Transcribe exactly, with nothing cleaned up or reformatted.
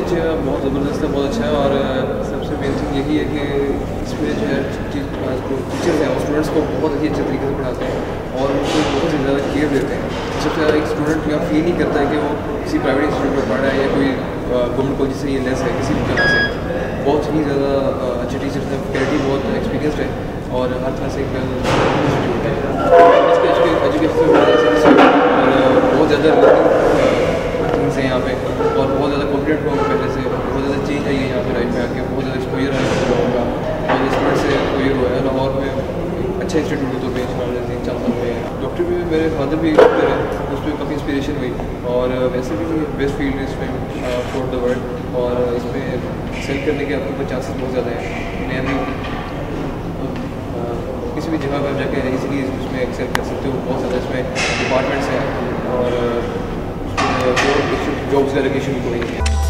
College बहुत ज़बरदस्त है, बहुत अच्छा है और सबसे मेन थिंग यही है कि इसमें जो है टीचर्स हैं वो स्टूडेंट्स को बहुत अच्छी अच्छे तरीके से पढ़ाते हैं और उनको बहुत ही ज़्यादा केयर देते हैं। सबसे ज़्यादा एक स्टूडेंट यहाँ फील नहीं करता है कि वो किसी प्राइवेट इंस्टीट्यूट में पढ़ रहा है या कोई गवर्नमेंट कॉलेज से ये लेस है किसी भी तरह से। बहुत ही ज़्यादा अच्छे टीचर्स हैं, फैकल्टी बहुत एक्सपीरियंसड है और हर तरह से एक इंस्टीट्यूट है। इसके एजुकेशन और बहुत ज़्यादा थिंग्स हैं यहाँ पे और बहुत ज़्यादा कॉन्फिडेंट हुआ पहले से, बहुत ज़्यादा चेंज आई है यहाँ पे लाइफ में आके, बहुत ज़्यादा एक्सपोजर है लोगों का और स्टूडेंट से एक्सपोजर हुआ है। लाहौर में अच्छा इंस्टीट्यूट है तो मैं तीन चार साल में डॉक्टर भी मेरे फादर भी डॉक्टर है, उस पर काफ़ी इंस्पिरेशन हुई और वैसे भी बेस्ट फील्ड है इसमें फॉर द वर्ल्ड और इसमें सेल करने के आपके चांसेस बहुत ज़्यादा हैं। मैं अभी किसी भी जगह पर जाके इजीली इसमें एक्सेल कर सकते हो, बहुत ज़्यादा इसमें डिपार्टमेंट्स हैं और जॉब्स का लोकेशन कोई नहीं है।